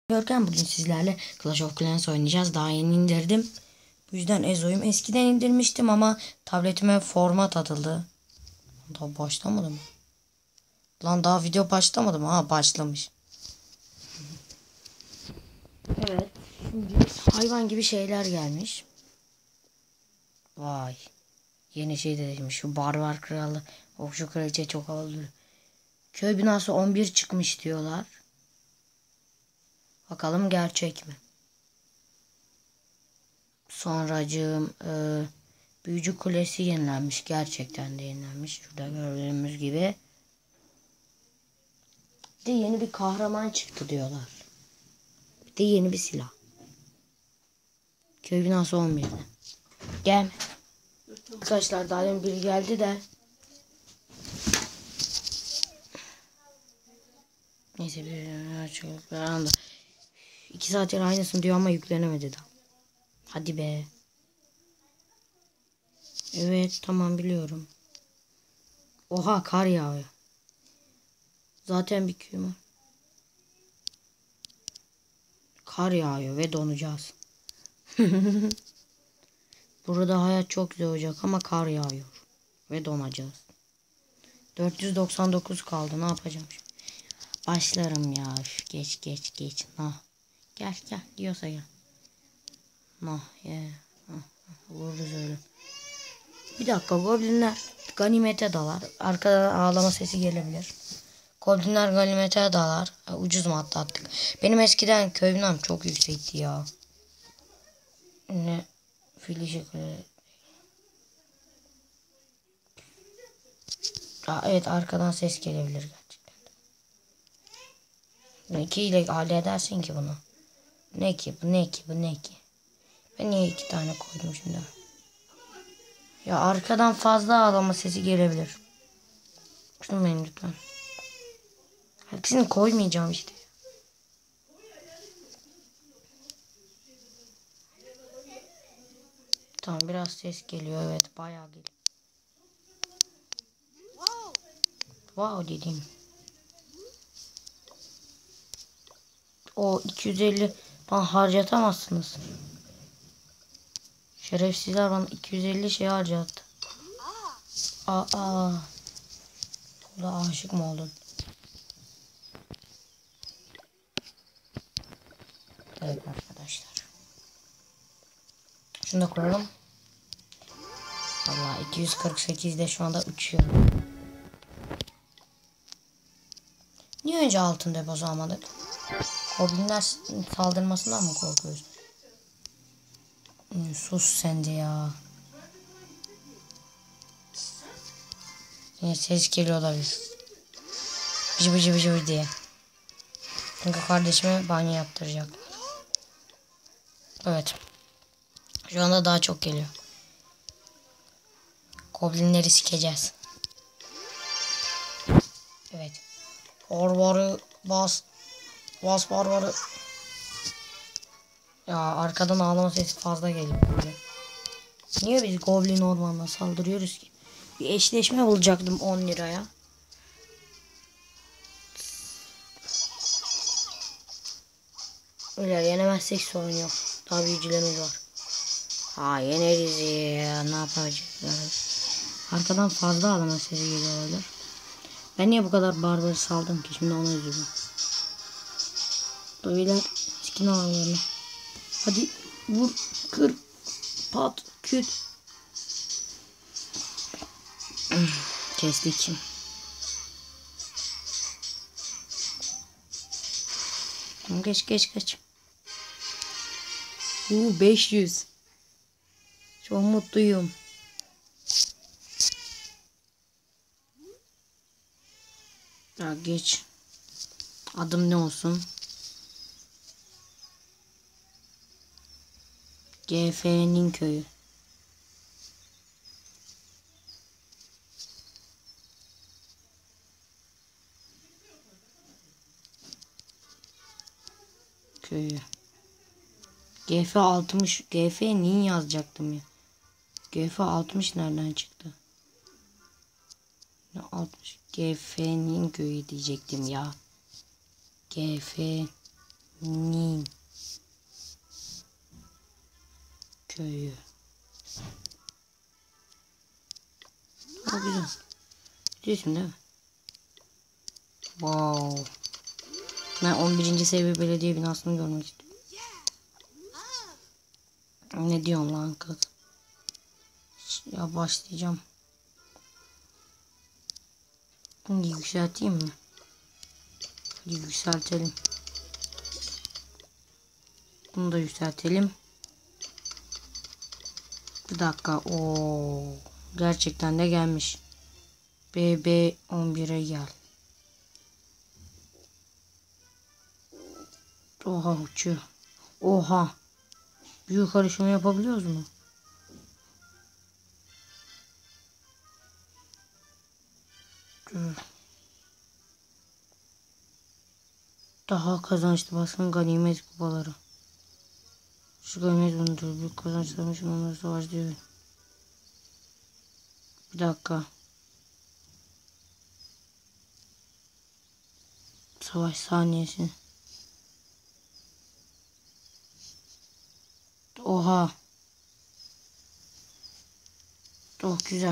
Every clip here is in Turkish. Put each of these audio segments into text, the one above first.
Görkem bugün sizlerle Clash of Clans oynayacağız. Daha yeni indirdim. Bu yüzden Ezo'yum. Eskiden indirmiştim ama tabletime format atıldı. Daha başlamadı mı? Lan daha video başlamadı mı? Ha başlamış. Evet. Şimdi hayvan gibi şeyler gelmiş. Vay. Yeni şey de demiş. Şu barbar kralı. Okçu kraliçe çok havalı. Köy binası 11 çıkmış diyorlar. Bakalım gerçek mi? Sonracığım Büyücü Kulesi yenilenmiş. Gerçekten de yenilenmiş. Şurada gördüğümüz gibi. Bir de yeni bir kahraman çıktı diyorlar. Bir de yeni bir silah. Köy binası 11'de. Gel. Arkadaşlar daha yeni biri geldi de. Neyse bir açıklık anda. 2 saattir aynısını diyor ama yüklenemedi daha. Hadi be. Evet tamam biliyorum. Oha kar yağıyor. Zaten bir köyüm var. Kar yağıyor ve donacağız. Burada hayat çok güzel olacak ama kar yağıyor. Ve donacağız. 499 kaldı. Ne yapacağım şimdi? Başlarım ya. Üf, geç. Nah. Gel diyorsa gel. Nah ye. Vururuz öyle. Bir dakika goblinler ganimete dalar. Arkadan ağlama sesi gelebilir. Goblinler ganimete dalar. Ucuz mu atlattık? Benim eskiden köy binam çok yüksekti ya. Ne? Filişik. Evet arkadan ses gelebilir gerçekten. Ne ki ile halledersin ki bunu? Ne ki? Ben niye 2 tane koydum şimdi? Ya arkadan fazla ağlama sesi gelebilir. Şunu benim lütfen. Hepsini koymayacağım işte. Tamam biraz ses geliyor. Evet bayağı geliyor. Wow dedim. O 250 bana harcatamazsınız. Şerefsizler bana 250 şey harcattı. Aa. Burada aşık mı oldun? Evet arkadaşlar. Şunu da koyalım. Vallahi 248'de şu anda uçuyor. Niye önce altın deposu almadık? Goblinler saldırmasından mı korkuyoruz? Sus sen de ya. Yine ses geliyor olabilir. Bıcı diye. Çünkü kardeşime banyo yaptıracak. Evet. Şu anda daha çok geliyor. Goblinleri sikeceğiz. Evet. Barbarı bas. Bas barbarı. Ya arkadan ağlama sesi fazla geliyor. Niye biz goblin ormanına saldırıyoruz ki? Bir eşleşme bulacaktım 10 liraya. Öyle yenemezsek sorun yok. Daha büyücülerimiz var. Ha yeneriz ya. Ne yapacağız? Arkadan fazla ağlama sesi geliyor olabilir. Ben niye bu kadar barbarı saldım ki? Şimdi ona üzüldüm. Beyler skin ağlarına. Hadi vur, kır, pat, küt. Kestik. Geç. 500. Çok mutluyum. Ya geç. Adım ne olsun? GF'nin köyü. Köyü. GF 60. GF niye yazacaktım ya? GF 60 nereden çıktı? Ne 60? GF'nin köyü diyecektim ya. GF'nin Nin köyü. O güzel. Biliyorsun değil mi? Wow. Ben 11. seviye belediye binasını görmek istiyorum. Ne diyorsun lan kız? Ya başlayacağım. Bunu yükselteyim mi? Hadi yükseltelim. Bunu da yükseltelim. Bir dakika. Oo, gerçekten de gelmiş. BB11'e gel. Oha uçuyor. Oha. Büyük karışımı yapabiliyoruz mu? Dur. Daha kazançlı baskın ganimet kupaları. Şu ganimet unutur. Büyük kazançlarmış onları savaş diyor. Bir dakika. Savaş saniyesi. Oha. Çok güzel.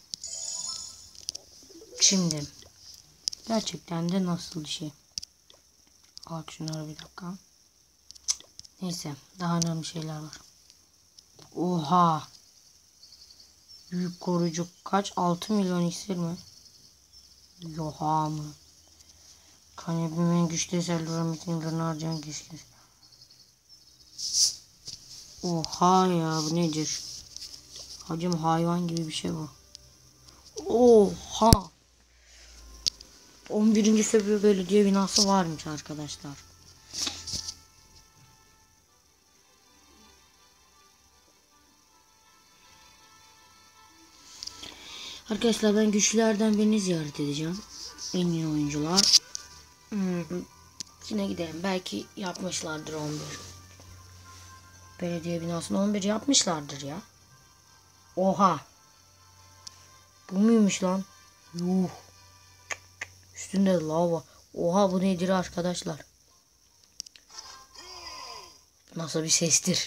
Şimdi. Gerçekten de nasıl bir şey. Bak şunları bir dakika. Neyse. Daha önemli şeyler var. Oha. Büyük koruyucu kaç? 6 milyon iksir mi? Yoha mı? Kanebimin güçlü eserleri metinlerini harcayan kişiler. Oha ya bu nedir? Hacım hayvan gibi bir şey bu. Oha. 11. seviye belediye binası varmış arkadaşlar. Arkadaşlar ben güçlülerden birini ziyaret edeceğim. En iyi oyuncular. Yine gidelim. Belki yapmışlardır 11. Belediye binasını 11 yapmışlardır ya. Oha. Bu muymuş lan? Yuh. Üstünde lava. Oha bu nedir arkadaşlar? Nasıl bir sestir?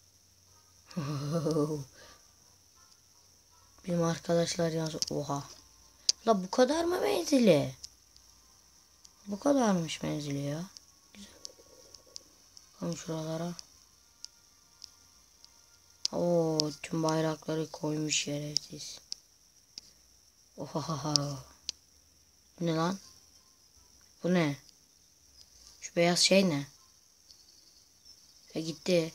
Benim arkadaşlar yazıyor. Oha. La bu kadar mı menzili? Bu kadarmış menzili ya. Güzel. Bakalım şuralara. Oo, tüm bayrakları koymuş şerefsiz. Oha. Bu ne lan? Bu ne? Şu beyaz şey ne? Gitti.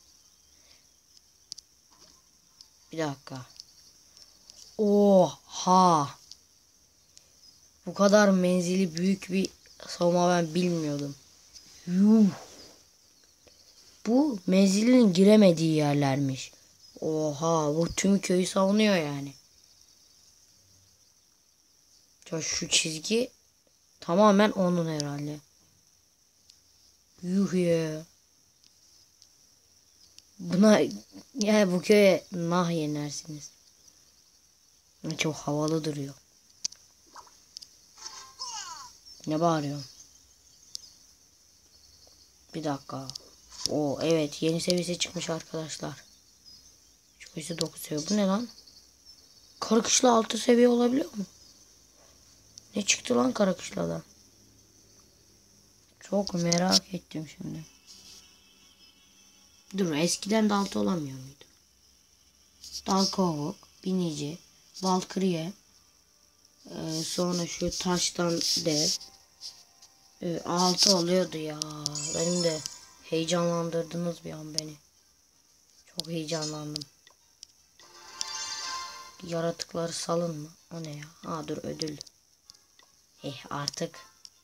Bir dakika. Oha. Bu kadar menzili büyük bir savunma ben bilmiyordum. Yuh. Bu menzilinin giremediği yerlermiş. Oha bu tüm köyü savunuyor yani. Ya şu çizgi tamamen onun herhalde. Yuh ya. Buna yani bu köye nah yenersiniz. Çok havalı duruyor. Ne bağırıyorsun? Bir dakika. O evet yeni seviyesi çıkmış arkadaşlar. Çıkmışı 9 seviye. Bu ne lan? Karakışla 6 seviye olabiliyor mu? Ne çıktı lan Karakışla'da? Çok merak ettim şimdi. Dur eskiden de 6 olamıyor muydu? Dalkovuk, Binici, Valkyrie, sonra şu taştan dev. 6 oluyordu ya. Benim de heyecanlandırdınız bir an beni. Çok heyecanlandım. Yaratıkları salın mı? O ne ya? Aa dur ödül. Artık.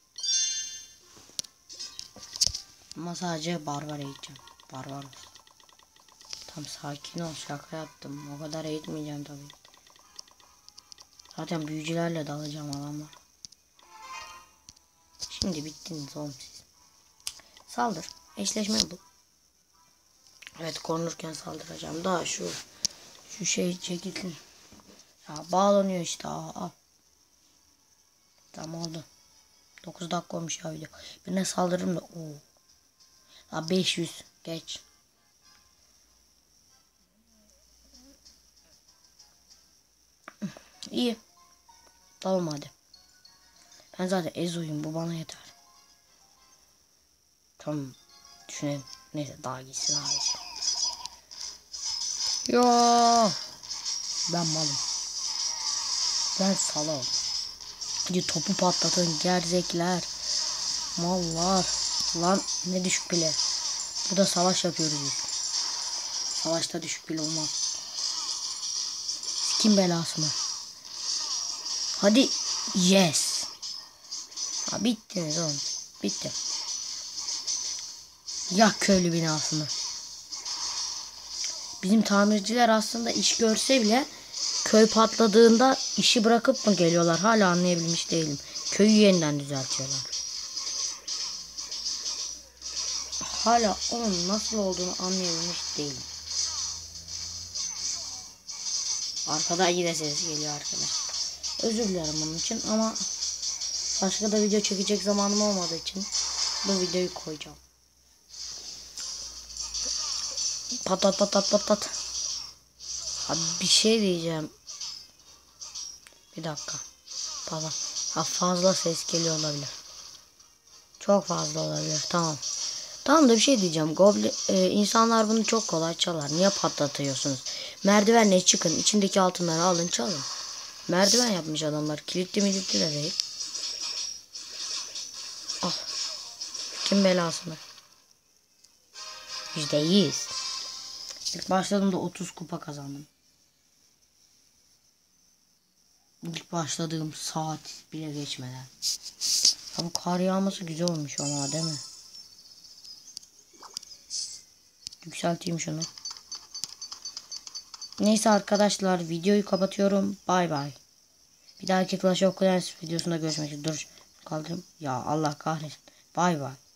Ama sadece barbar eğiteceğim. Barbar olsun. Tam sakin ol şaka yaptım. O kadar eğitmeyeceğim tabii. Zaten büyücülerle dalacağım adamlar. Şimdi bittiniz oğlum siz. Saldır. Eşleşme bu. Evet korunurken saldıracağım. Daha şu şey çekilsin. Ya bağlanıyor işte. Al. Tamam oldu. 9 dakika olmuş ya video. Birine saldırırım da. Oo. Ha 500 geç. İyi. Tamam hadi. Ben zaten Ezo'yum, bu bana yeter. Tamam. Düşünelim. Neyse daha gitsin abi. Yo. Ben malım. Ben salam. Hadi topu patlatın gerzekler. Mallar. Lan ne düşük bile. Burada savaş yapıyoruz biz. Savaşta düşük bile olmaz. Kim belası mı? Hadi. Yes. Ha bittiniz oğlum. Bitti. Yak köylü binasını. Bizim tamirciler aslında iş görse bile köy patladığında işi bırakıp mı geliyorlar? Hala anlayabilmiş değilim. Köyü yeniden düzeltiyorlar. Hala onun nasıl olduğunu anlayabilmiş değilim. Arkadan yine ses geliyor arkadaşlar. Özür dilerim bunun için ama başka da video çekecek zamanım olmadığı için bu videoyu koyacağım. Patlat patlat patlat. Abi bir şey diyeceğim. Bir dakika. Pardon. Ha, fazla ses geliyor olabilir. Çok fazla olabilir. Tamam. Tamam da bir şey diyeceğim. İnsanlar bunu çok kolay çalar. Niye patlatıyorsunuz? Merdivenle çıkın. İçindeki altınları alın çalın. Merdiven yapmış adamlar. Kilitli militli de değil. Al. Kim belası mı? %100. İlk başladığımda 30 kupa kazandım. İlk başladığım saat bile geçmeden. Ama kar yağması güzel olmuş ama değil mi? Yükselteyim şunu. Neyse arkadaşlar videoyu kapatıyorum. Bay bay. Bir dahaki Clash of Clans videosunda görüşmek üzere. Dur kaldırayım. Ya Allah kahretsin. Bay bay.